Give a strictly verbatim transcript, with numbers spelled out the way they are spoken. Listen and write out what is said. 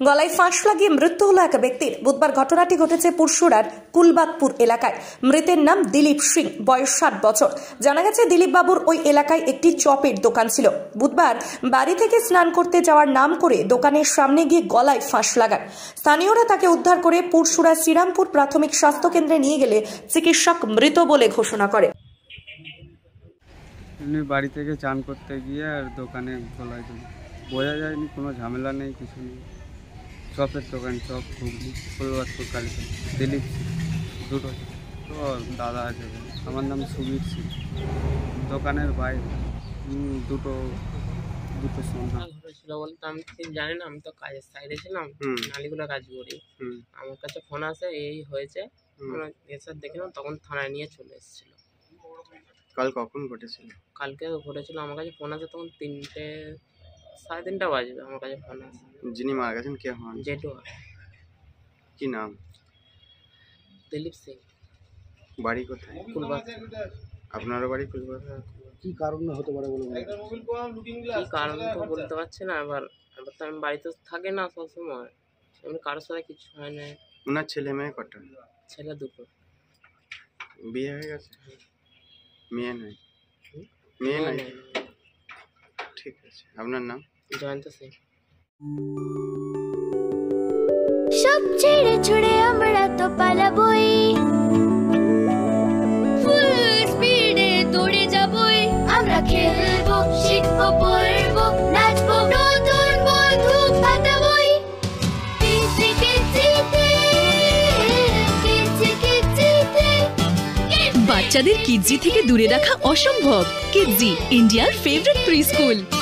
গলায় ফাঁস লাগিয়ে মৃত্যু হলো এক ব্যক্তির। বুধবার ঘটনাটি ঘটেছে পুরসুরার কুলবাদপুর এলাকায়। মৃতের নাম দিলীপ সিং, বয়স ষাট বছর। জানা গেছে দিলীপ বাবুর ওই এলাকায় একটি চপের দোকান ছিল। বুধবার বাড়ি থেকে স্নান করতে যাওয়ার নাম করে দোকানের সামনে গিয়ে গলায় ফাঁস লাগায়। স্থানীয়রা তাকে উদ্ধার করে পুরসুরা শ্রীরামপুর প্রাথমিক স্বাস্থ্য কেন্দ্রে নিয়ে গেলে চিকিৎসক মৃত বলে ঘোষণা করে। এমনি বাড়ি থেকে চান করতে গিয়ে আর দোকানে গলায় দিল, বোঝা যায়নি, কোনো ঝামেলা নেই, কিছু নেই। চপের দোকান, চপ ঘুগনি, কুলবাদপুর কালীপুর। দিলীপ দুটো তো দাদা আছে, আমার নাম সুবীর সিং। দোকানের বাইরে দুটো দুটো সন্ধ্যা ঘটেছিল বলতে আমি ঠিক জানি না, আমি তো কাজের সাইডে ছিলাম, নালিগুলো কাজ করি। আমার কাছে ফোন আসে এই হয়েছে, এসে দেখলাম, তখন থানায় নিয়ে চলে এসেছিল। কাল কখন ঘটেছিল? কালকে ঘটেছিল, আমার কাছে ফোন আসে তখন তিনটে সাড়ে তিনটা বাজবে, আমার কাছে ফোন আসে। যিনি মারা গেছেন কে হন? জেঠু। কি নাম? দিলীপ সিং। বাড়ি কোথায়? কুলবাদপুর। আপনারও বাড়ি কুলবাদপুর? কি কারণে হতে পারে বলে কি কারণ তো বলতে পারছি না। এবার এবার তো আমি বাড়িতে থাকি না সবসময়, এমনি কারোর সাথে কিছু হয় না। ওনার ছেলে মেয়ে কটা? ছেলে দুটো। বিয়ে হয়ে গেছে? মেয়ে নাই? মেয়ে নাই, ঠিক আছে। আপনার নাম? জয়ন্ত সিং। সব ছেড়ে ছুড়ে আমরা তো পালাবই, ফুল স্পিডে দৌড়ে যাবই। আমরা খেলবো, শিখবো, পড়বো, নাচবো, নতুন বন্ধু পাতাবই। কিচি কিচিতে, কিচি কিচিতে। বাচ্চাদের কিডজি থেকে দূরে রাখা অসম্ভব। কিডজি, ইন্ডিয়ার ফেভারিট প্রি স্কুল।